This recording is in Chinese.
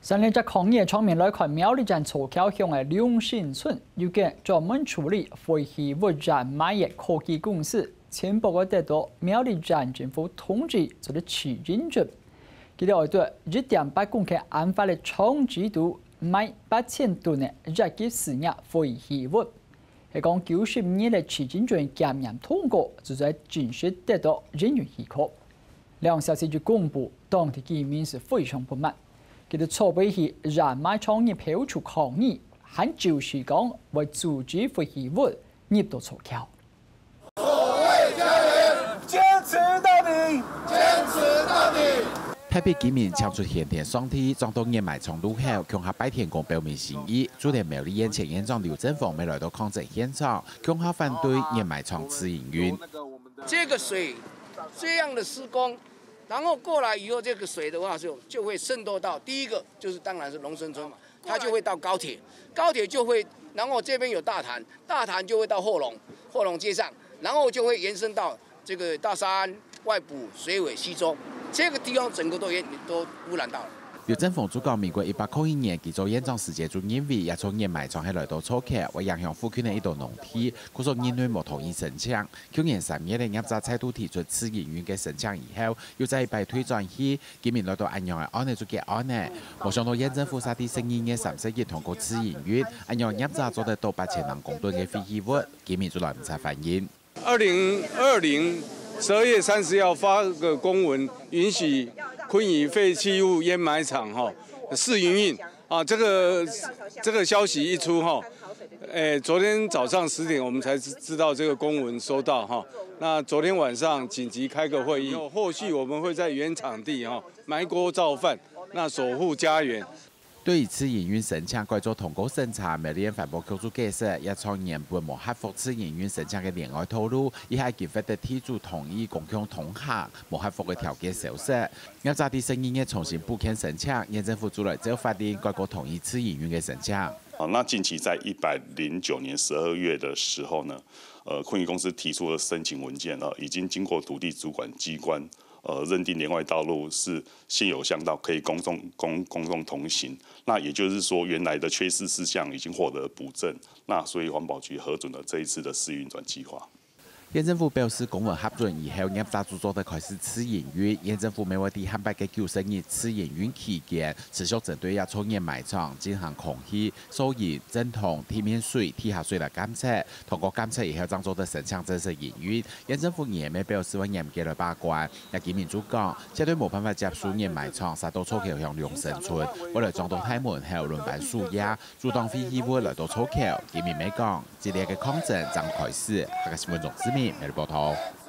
三年只抗疫场面来看，苗栗站错桥向的两线村，有间专门处理废弃物燃卖的科技公司，前报告得到苗栗站政府通知做了起认准。佢哋对1.8公顷案发的冲击度卖8000吨的日结饲养废弃物，係講95年的起認准檢驗通過，就在正式得到人員許可。兩消息就公布，當地居民是非常不滿。佢哋籌備起燃賣廠業票出抗議，還就是講為阻止廢棄物入到錯橋。 守衛家園，堅持到底，堅持到底。 台北居民搶出現田上天，撞到燕麥廠路口，強下白天公表明心意。駐田苗栗縣前縣長劉正鳳沒來到抗爭現場，強下反對燕麥廠試營運。 這個水這樣的施工。然後過來以後，這個水的話就會滲透到第一個就是當然是龍生村嘛，它就會到高鐵，高鐵就會，然後這邊有大潭，大潭就會到後龍街上，然後就會延伸到這個大山、外埔、水尾、西洲，這個地方整個都污染到了。 劉正鳳主講，民國191年佢做縣長時節做認為，也從燕麥廠喺來到錯橋，為影響附近的一道農地，佢說因為冇同意申請。去年3月的業者再度提出試營運嘅申請以後，又在拜推轉去，居民來到安陽嘅案呢就結案呢。冇想到縣政府沙地聲音嘅30日通過試營運，安陽業者做得到8000人公噸嘅廢棄物，居民就來唔查反應。 2020 12月30號發個公文，允許昆宇廢棄物掩埋場試營運啊，這個消息一出昨天早上10點我們才知道這個公文收到那昨天晚上緊急開個會議，後續我們會在原場地埋鍋造飯，那守護家園。 對於試營運申請改做通過審查，苗栗縣環保局處解釋，一廠原本冇克服試營運申請嘅另外套路，而係結發得提出同意共享通行，冇克服嘅條件消失。業者啲聲音嘅重新補簽申請，縣政府主來就法定改過同意試營運嘅申請。 那近期在109年12月的時候呢，昆宇公司提出了申請文件已經經過土地主管機關。認定連外道路是現有巷道，可以公眾同行。那也就是說，原來的缺失事項已經獲得補正。那所以環保局核准了這一次的試運轉計劃。 縣政府表示，公文核准以後，業者著作得開始試營運。縣政府未話喺890日試營運期間，持續針對一廠燕麥廠進行控制、收驗、整統、地面水、地下水來監測。通過監測以後，將做得申請正式營運。縣政府也未表示會嚴格來把關。也居民主講，絕對冇辦法接受燕麥廠殺到錯橋向龍生村，為來撞到太門後輪班樹葉，主動廢棄物來到錯橋。居民未講，這類嘅抗爭將開始。下個新聞中之面。報道。